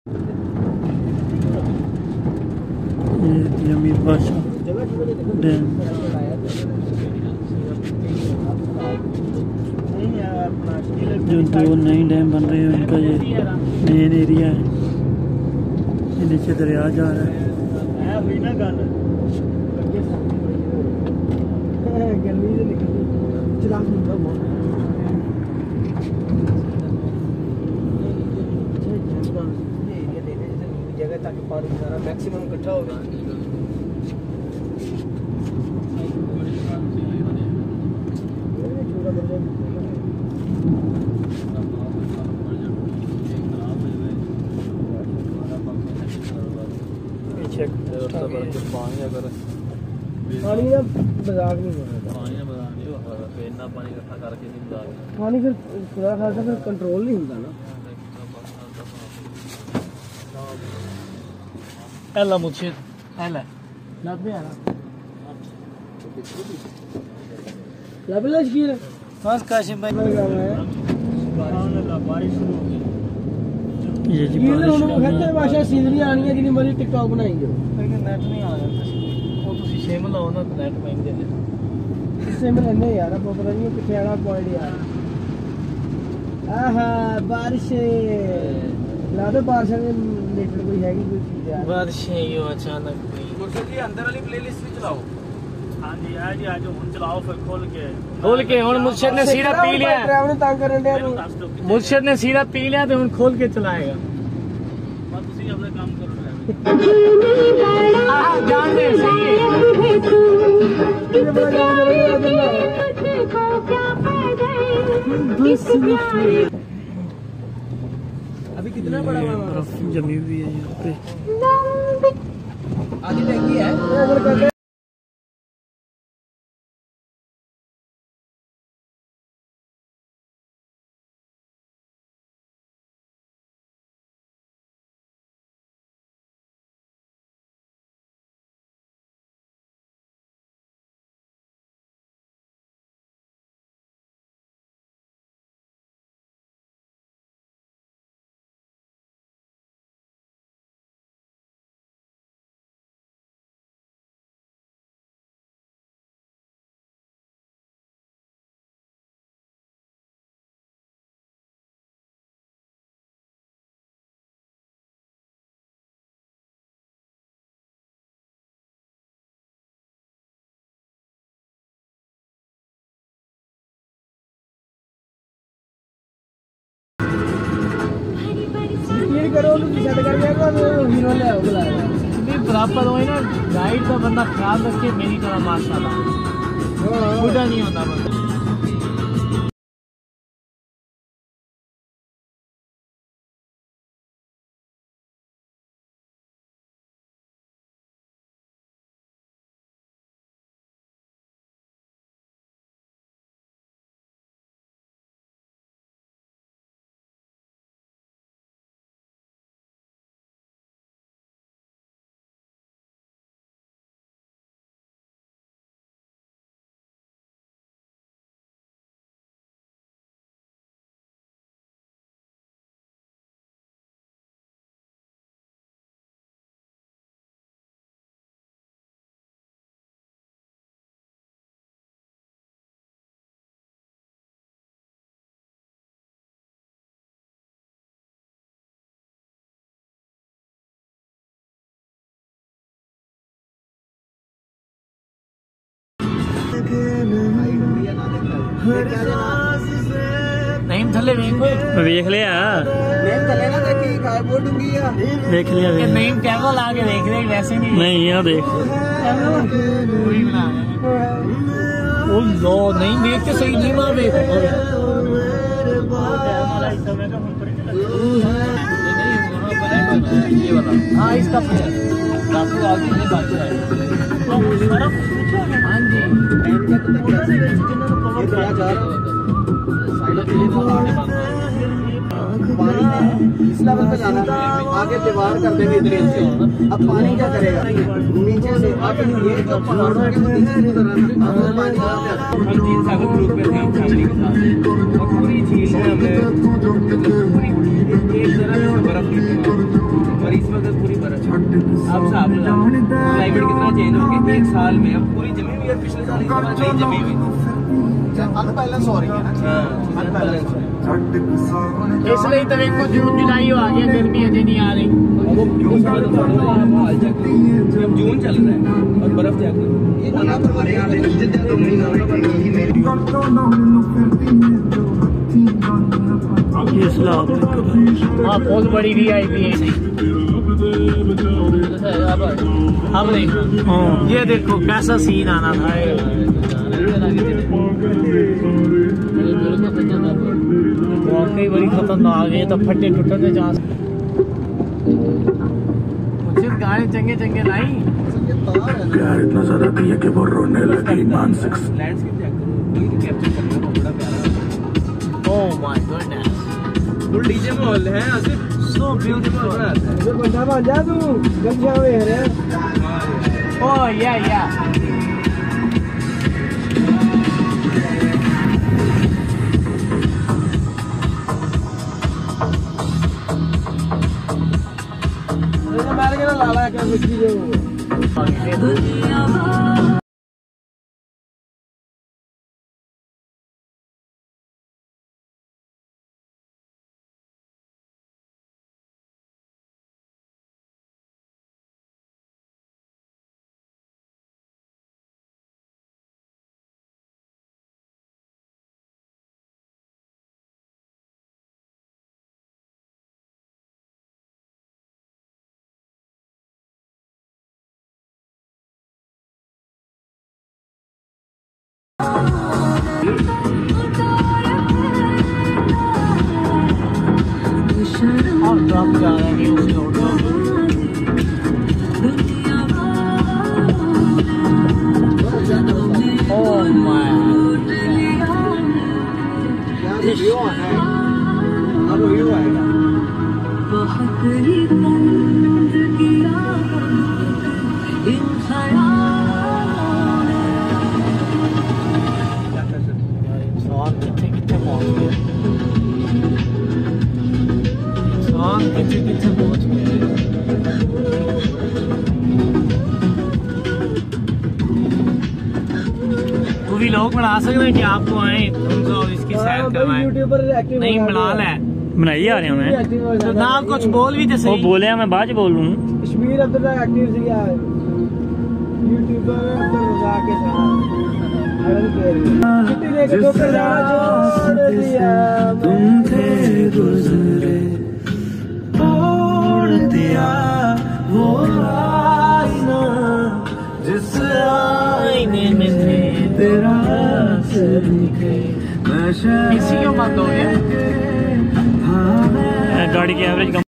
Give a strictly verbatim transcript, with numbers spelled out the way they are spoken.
जमीर बादशाह डैम। जो दो नए डैम बन रहे हैं उनका ये मेन एरिया है। ये नीचे दरिया जा रहा है। जगह ताकि पानी सारा मैक्सिमम इकट्ठा हो गया। पानी अगर पानी ना मजाक नहीं करना, पानी ना मजाक नहीं होता, इतना पानी इकट्ठा करके नहीं मजाक पानी फिर खुदा खासा फिर कंट्रोल नहीं होता ना। एला मुझे एला लब में आना लब लश्कीर बस काशिम भाई बारिश शुरू हो गई। ये जी ये लोग उनको कहते हैं भाषा सीनरी आनी है जिन्हें मरी टिकटॉक बनाएंगे लेकिन नेट नहीं आ रहा वो तो सिम लाओ ना नेट महंगे दे सिम लेने यार अब पता नहीं कितने आना पॉइंट यार। आहा बारिश ला दो बारिश में लेटर कोई है कि कोई चीज यार बारिश है ये अचानक मुर्शिद जी अंदर वाली प्लेलिस्ट भी चलाओ। हां जी आ जी आज हुन चलाओ फिर खोल के खोल के हुन मुर्शिद ने सीधा पी लिया ड्राइवर ने तंग करन दे मुर्शिद ने सीधा पी लिया तो हुन खोल के चलाएगा। बस तुसी अपना काम करो हां जान दे सही है ये बड़ा जान दे अभी कितना बड़ा बर्फ जमी हुई है यहाँ पे आधी लगी है। हीरो ले आओ बुलाया बराबर हो ना गाइड का बंदा ख्याल रखे मेरी तरह माशाल्लाह बुढ़ा नहीं होता बंदा। नहीं थले वेख लिया देख लिया नहीं कैमरा ला के देख रहे वैसे नहीं नहीं यहाँ देख ओ लो नहीं देख के सही नहीं मार देख हाँ इसका आगे नहीं बात है हाँ जी पानी इस लेवल पे जाना है, आगे दीवार कर देंगे इधर से। अब पानी क्या करेगा नीचे से अब ये तो पहाड़ों के नीचे से गुजर रहा है। अब पानी हम तीन सागर ग्रुप में थे फैमिली के साथ और पूरी झील है हमने पूरी एक जगह में बर्फ गिरती है अब साहब क्लाइमेट कितना चेंज हो गया एक साल में, अब पूरी जमी हुई है, पिछले साल इसके बाद नहीं जमी हुई, अनबैलेंस हो रही है ना, अनबैलेंस। इसलिए तो देखो जून जुलाई आ गया, गर्मी अजे नहीं आ रही। अब जून चल रहा है और बर्फ चेक करो, ये इस्लाम हाँ बहुत बड़ी वी आई पी है। अब देखो हाँ ये देखो कैसा सीन आना था, वाकई बड़ी खतरनाक है। तो फटे टुटने जहाँ मुझे गाने चंगे चंगे लाई प्यार इतना ज्यादा किया कि वो रोने लगी मानसिक। लैंडस्केप चेक करो, कैप्चर करने को बड़ा प्यारा। Oh my goodness, full DJ माहौल है, आसिफ सो ब्यूटीफुल। जो बंदा बन जा तू गंजा में है। ओह या या लाला क्या मिट्टी जो और ड्रम जा रहा है उसके ऑटो। ओह माय व्यू आना है, अब व्यू आएगा। इंसान कितने कितने पहुंच गए, इंसान कितने कितने पहुंच गए। तो भी लोग बना सकते हैं कि आपको आए इसकी सैर करवाएं, नहीं बना ले बनाई आ रहे हैं मैं तो ना कुछ बोल भी तो वो सही। बोले मैं बाद बोल लूँ। कश्मीर अब्दुल्ला एक्टिव से क्या है यूट्यूबर अब्दुल रज़ाक के साथ छुट्टी लेके तो कर छोड़ दिया तुम थे गुजरे तोड़ दिया वो आईना जिस आईने में थे तेरा असर दिखे। इसी को बंद हो गया गाड़ी की एवरेज